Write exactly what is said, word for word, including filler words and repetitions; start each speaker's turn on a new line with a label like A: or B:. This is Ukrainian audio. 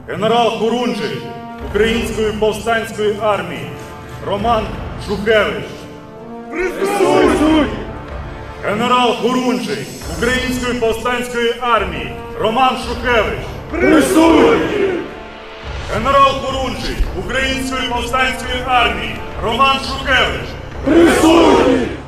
A: Генерал Хорунжий Української повстанської армії Роман Шухевич.
B: Присутній!
A: Генерал Хорунжий Української повстанської армії Роман Шухевич.
B: Присутній!
A: Генерал Хорунжий Української повстанської армії Роман Шухевич.
B: Присутній!